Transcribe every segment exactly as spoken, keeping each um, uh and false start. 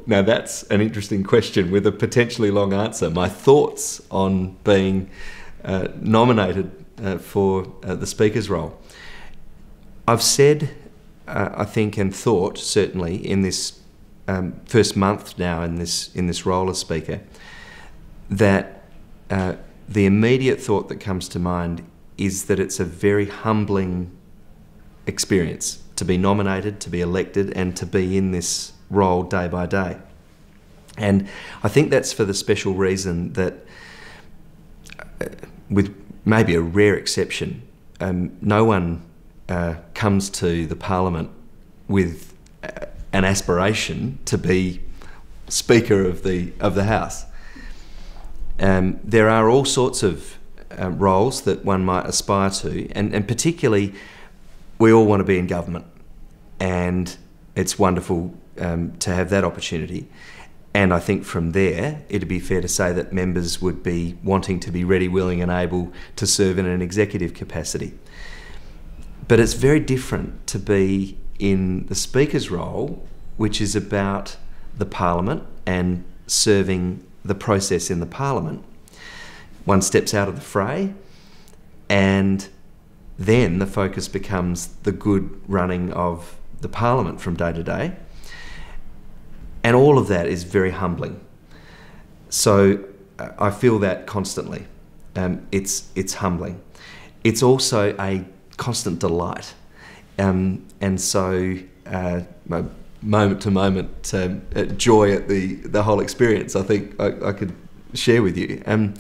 now that's an interesting question with a potentially long answer. My thoughts on being uh, nominated uh, for uh, the Speaker's role. I've said, uh, I think, and thought certainly in this um, first month now in this in this role as Speaker, that uh, the immediate thought that comes to mind is that it's a very humbling experience to be nominated, to be elected, and to be in this role day by day. And I think that's for the special reason that, uh, with maybe a rare exception, um, no one uh, comes to the Parliament with uh, an aspiration to be Speaker of the of the House. Um, there are all sorts of uh, roles that one might aspire to, and, and particularly we all want to be in government, and it's wonderful um, to have that opportunity. And I think from there, it'd be fair to say that members would be wanting to be ready, willing and able to serve in an executive capacity. But it's very different to be in the Speaker's role, which is about the Parliament and serving the process in the Parliament. One steps out of the fray, and then the focus becomes the good running of the Parliament from day to day. And all of that is very humbling. So uh, I feel that constantly. Um, it's, it's humbling. It's also a constant delight. Um, and so uh, moment to moment um, uh, joy at the, the whole experience, I think I, I could share with you. Um,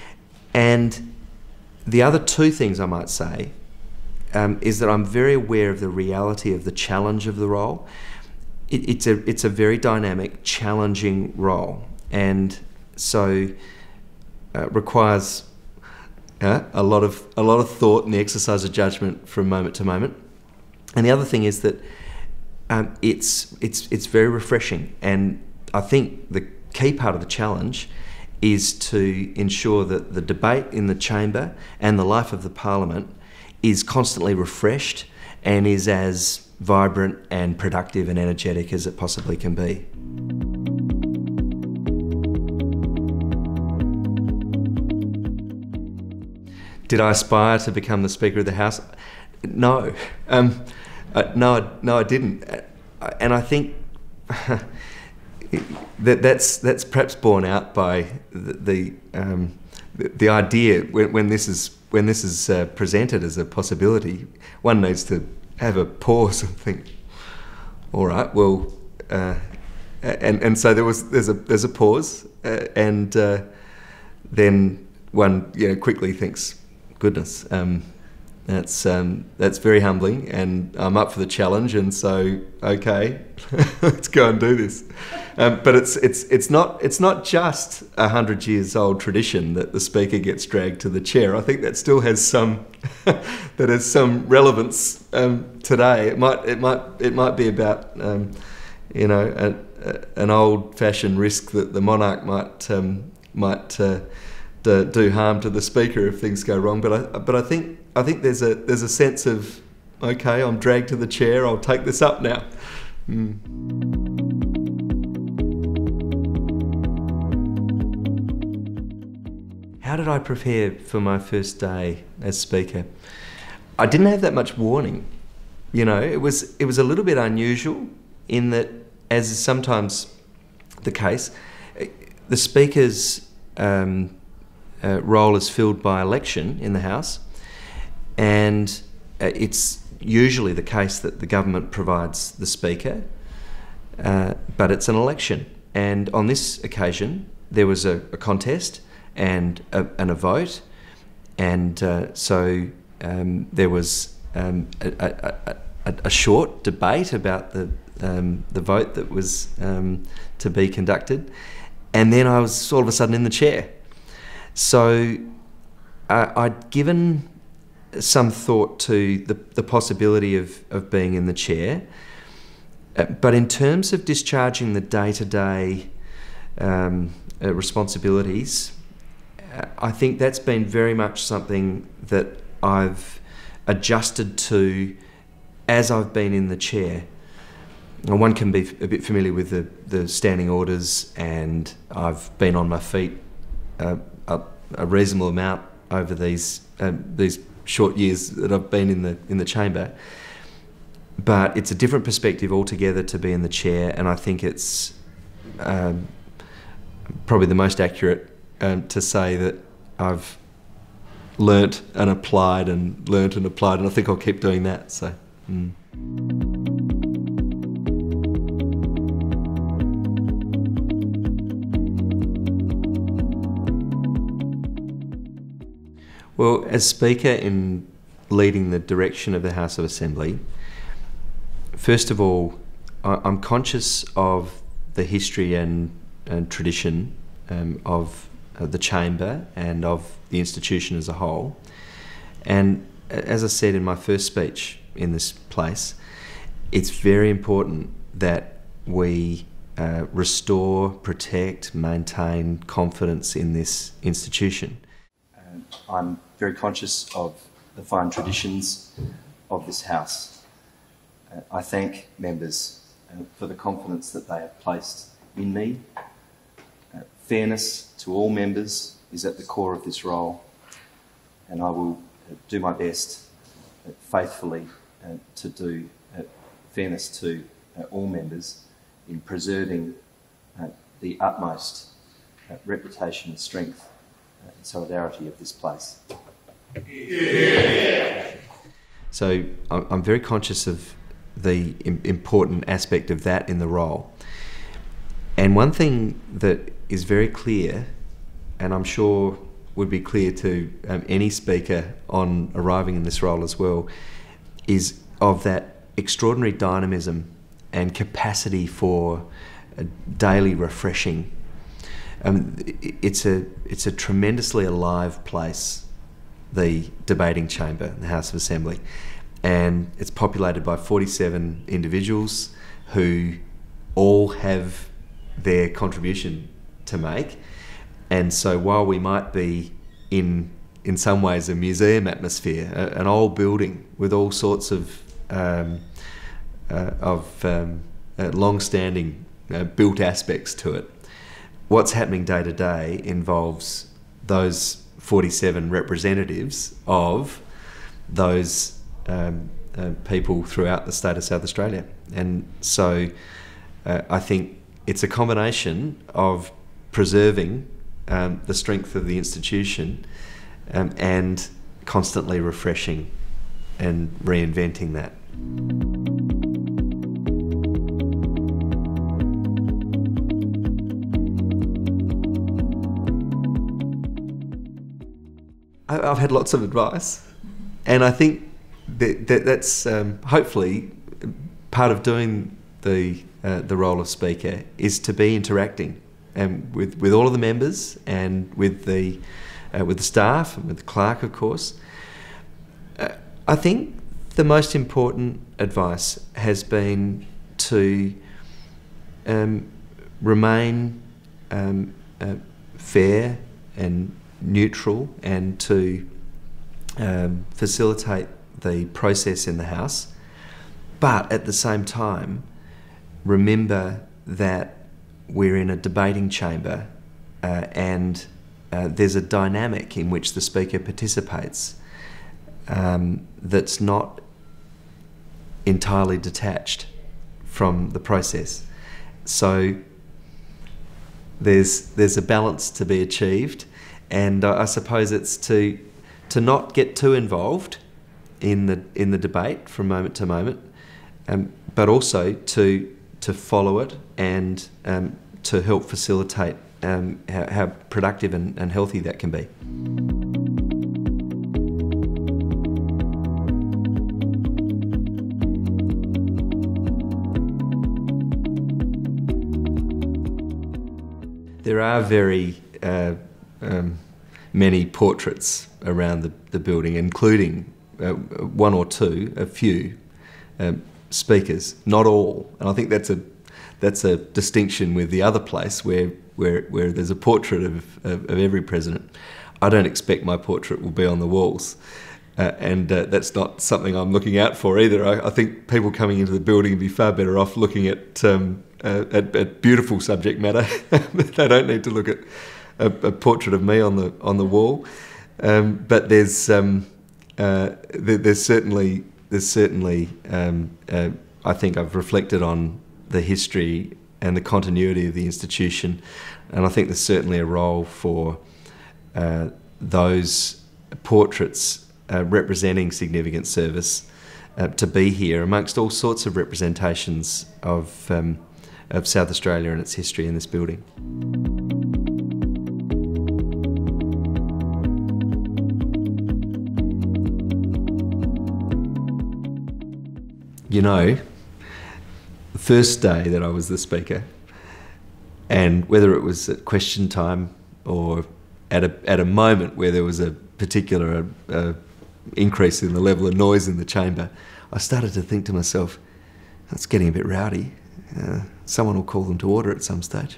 and the other two things I might say um, is that I'm very aware of the reality of the challenge of the role. It, it's a it's a very dynamic, challenging role, and so uh, requires uh, a lot of a lot of thought and the exercise of judgment from moment to moment. And the other thing is that um, it's it's it's very refreshing, and I think the key part of the challenge is to ensure that the debate in the chamber and the life of the Parliament is constantly refreshed and is as vibrant and productive and energetic as it possibly can be. Did I aspire to become the Speaker of the House? No, um, uh, no, no, I didn't. Uh, and I think that that's that's perhaps borne out by the the, um, the, the idea when, when this is when this is uh, presented as a possibility. One needs to have a pause and think, all right, well, uh, and and so there was there's a there's a pause, uh, and uh, then one you know quickly thinks, goodness, um, that's um, that's very humbling, and I'm up for the challenge, and so okay, let's go and do this. Um, but it's it's it's not it's not just a hundred years old tradition that the Speaker gets dragged to the chair. I think that still has some that has some relevance um, today. It might it might it might be about um, you know a, a, an old-fashioned risk that the monarch might um, might uh, do, do harm to the Speaker if things go wrong. But I but I think I think there's a there's a sense of, okay, I'm dragged to the chair. I'll take this up now. Mm. How did I prepare for my first day as Speaker? I didn't have that much warning. You know, it was it was a little bit unusual in that, as is sometimes the case, the Speaker's um, uh, role is filled by election in the House, and uh, it's usually the case that the government provides the Speaker, uh, but it's an election. And on this occasion, there was a, a contest and a, and a vote, and uh, so um, there was um, a, a, a, a short debate about the um, the vote that was um, to be conducted, and then I was all of a sudden in the chair. So uh, I'd given some thought to the, the possibility of, of being in the chair, uh, but in terms of discharging the day-to-day um, uh, responsibilities, I think that's been very much something that I've adjusted to as I've been in the chair. one can be a bit familiar with the, the standing orders, and I've been on my feet uh, a, a reasonable amount over these uh, these short years that I've been in the in the chamber. But it's a different perspective altogether to be in the chair, and I think it's um, probably the most accurate um, to say that I've learnt and applied and learnt and applied, and I think I'll keep doing that. So. Mm. Well, as Speaker in leading the direction of the House of Assembly, first of all, I'm conscious of the history and, and tradition um, of uh, the chamber and of the institution as a whole. And as I said in my first speech in this place, it's very important that we uh, restore, protect, maintain confidence in this institution. I'm very conscious of the fine traditions of this House. Uh, I thank members uh, for the confidence that they have placed in me. Uh, fairness to all members is at the core of this role, and I will uh, do my best uh, faithfully uh, to do uh, fairness to uh, all members in preserving uh, the utmost uh, reputation and strength and solidarity of this place. Yeah. So I'm very conscious of the important aspect of that in the role. And one thing that is very clear, and I'm sure would be clear to um, any speaker on arriving in this role as well, is of that extraordinary dynamism and capacity for a daily refreshing. Um, it's a it's a tremendously alive place, the debating chamber, the House of Assembly, and it's populated by forty-seven individuals who all have their contribution to make. And so while we might be in in some ways a museum atmosphere, a, an old building with all sorts of um, uh, of um, uh, long-standing uh, built aspects to it, what's happening day to day involves those forty-seven representatives of those um, uh, people throughout the state of South Australia. And so uh, I think it's a combination of preserving um, the strength of the institution um, and constantly refreshing and reinventing that. I've had lots of advice, and I think that, that that's um, hopefully part of doing the uh, the role of speaker is to be interacting um, with with all of the members and with the uh, with the staff and with the clerk, of course. Uh, I think the most important advice has been to um, remain um, uh, fair and neutral, and to um, facilitate the process in the House, but at the same time remember that we're in a debating chamber uh, and uh, there's a dynamic in which the Speaker participates um, that's not entirely detached from the process. So there's there's a balance to be achieved. And I suppose it's to to not get too involved in the in the debate from moment to moment, um, but also to to follow it and um, to help facilitate um, how, how productive and, and healthy that can be. There are very uh, Um, many portraits around the, the building, including uh, one or two, a few um, speakers, not all. And I think that's a that's a distinction with the other place where where, where there's a portrait of, of, of every president. I don't expect my portrait will be on the walls, Uh, and uh, that's not something I'm looking out for either. I, I think people coming into the building would be far better off looking at um, uh, at, at beautiful subject matter. They don't need to look at a, a portrait of me on the on the wall. Um, but there's um, uh, there, there's certainly there's certainly um, uh, I think I've reflected on the history and the continuity of the institution, and I think there's certainly a role for uh, those portraits Uh, representing significant service uh, to be here amongst all sorts of representations of, um, of South Australia and its history in this building. You know, the first day that I was the Speaker, and whether it was at question time or at a, at a moment where there was a particular uh, increase in the level of noise in the chamber, I started to think to myself, that's getting a bit rowdy. Uh, someone will call them to order at some stage.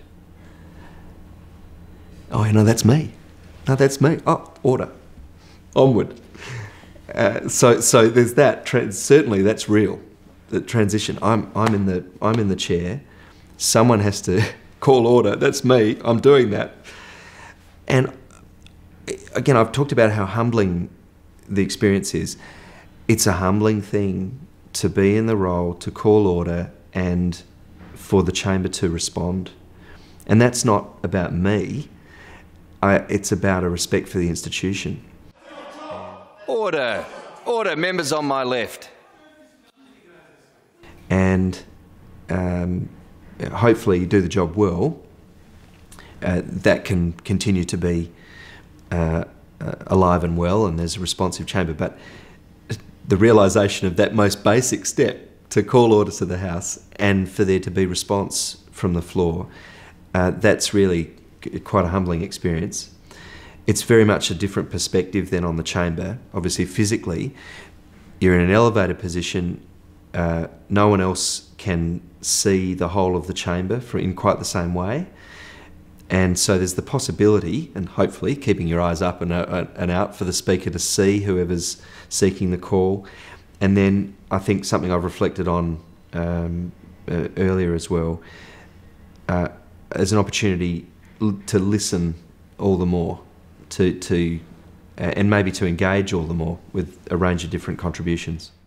Oh, you know, that's me. No, that's me. Oh, order. Onward. Uh, so, so there's that. Tra- certainly, that's real. The transition. I'm, I'm in the, I'm in the chair. Someone has to call order. That's me. I'm doing that. And again, I've talked about how humbling the experience is. It's a humbling thing to be in the role, to call order, and for the chamber to respond. And that's not about me. I, it's about a respect for the institution. Order! Order! Members on my left. And um, hopefully you do the job well. Uh, that can continue to be uh, uh, alive and well, and there's a responsive chamber. But the realisation of that most basic step, to call order to the House and for there to be response from the floor, uh, that's really quite a humbling experience. It's very much a different perspective than on the chamber. Obviously, physically, you're in an elevated position. Uh, no one else can see the whole of the chamber for, in quite the same way. And so there's the possibility, and hopefully keeping your eyes up and, uh, and out for the Speaker to see whoever's seeking the call. And then I think something I've reflected on um, uh, earlier as well, uh, as an opportunity l- to listen all the more, to, to uh, and maybe to engage all the more with a range of different contributions.